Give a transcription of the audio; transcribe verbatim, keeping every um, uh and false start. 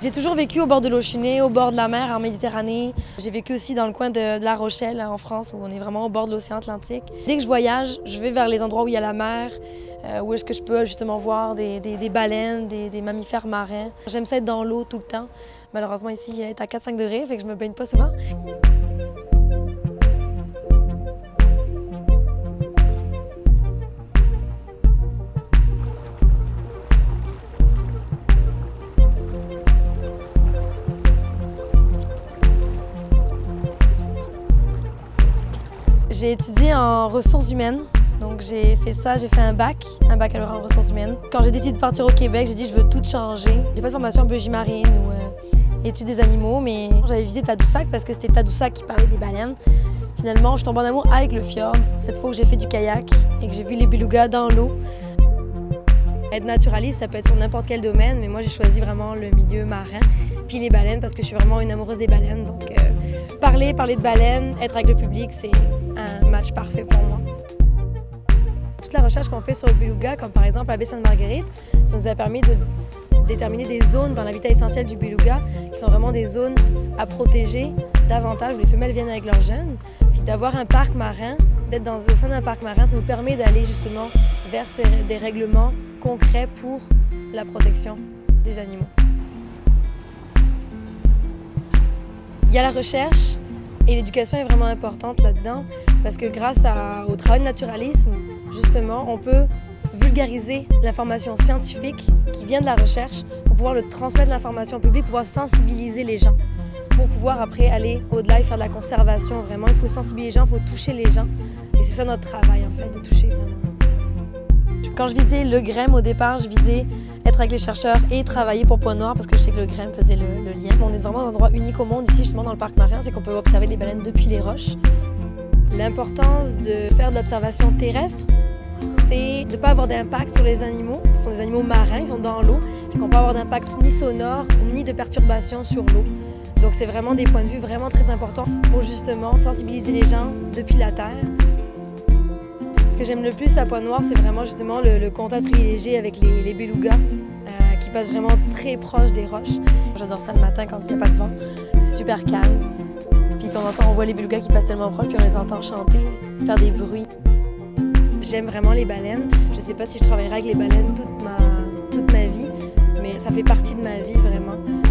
J'ai toujours vécu au bord de l'eau. Je suis née au bord de la mer en Méditerranée. J'ai vécu aussi dans le coin de, de La Rochelle en France où on est vraiment au bord de l'océan Atlantique. Dès que je voyage, je vais vers les endroits où il y a la mer, euh, où est-ce que je peux justement voir des, des, des baleines, des, des mammifères marins. J'aime ça être dans l'eau tout le temps. Malheureusement ici, il est à quatre à cinq degrés, fait que je me baigne pas souvent. J'ai étudié en ressources humaines, donc j'ai fait ça, j'ai fait un bac, un baccalauréat en ressources humaines. Quand j'ai décidé de partir au Québec, j'ai dit je veux tout changer. J'ai pas de formation en biologie marine ou euh, études des animaux, mais j'avais visité Tadoussac parce que c'était Tadoussac qui parlait des baleines. Finalement, je tombe en amour avec le fjord, cette fois où j'ai fait du kayak et que j'ai vu les belugas dans l'eau. Être naturaliste, ça peut être sur n'importe quel domaine, mais moi j'ai choisi vraiment le milieu marin, puis les baleines parce que je suis vraiment une amoureuse des baleines. Donc euh, parler, parler de baleines, être avec le public, c'est un match parfait pour moi. Toute la recherche qu'on fait sur le beluga, comme par exemple la baie Sainte-Marguerite, ça nous a permis de déterminer des zones dans l'habitat essentiel du beluga qui sont vraiment des zones à protéger davantage où les femelles viennent avec leurs jeunes. Puis d'avoir un parc marin, d'être dans, au sein d'un parc marin, ça nous permet d'aller justement vers ces, des règlements concrets pour la protection des animaux. Il y a la recherche et l'éducation est vraiment importante là-dedans parce que grâce à, au travail de naturalisme, justement, on peut vulgariser l'information scientifique qui vient de la recherche pour pouvoir le transmettre l'information au public, pouvoir sensibiliser les gens, pour pouvoir après aller au-delà et faire de la conservation vraiment. Il faut sensibiliser les gens, il faut toucher les gens et c'est ça notre travail en fait, de toucher vraiment. Quand je visais le G R E M au départ, je visais être avec les chercheurs et travailler pour Pointe-Noire parce que je sais que le G R E M faisait le, le lien. On est vraiment dans un endroit unique au monde ici, justement dans le parc marin, c'est qu'on peut observer les baleines depuis les roches. L'importance de faire de l'observation terrestre, c'est de ne pas avoir d'impact sur les animaux. Ce sont des animaux marins, ils sont dans l'eau, donc on ne peut pas avoir d'impact ni sonore, ni de perturbation sur l'eau. Donc c'est vraiment des points de vue vraiment très importants pour justement sensibiliser les gens depuis la terre. Ce que j'aime le plus à Pointe-Noire, c'est vraiment justement le, le contact privilégié avec les, les belugas euh, qui passent vraiment très proche des roches. J'adore ça le matin quand il n'y a pas de vent, c'est super calme. Puis quand on entend, on voit les belugas qui passent tellement proche, puis on les entend chanter, faire des bruits. J'aime vraiment les baleines. Je ne sais pas si je travaillerai avec les baleines toute ma, toute ma vie, mais ça fait partie de ma vie vraiment.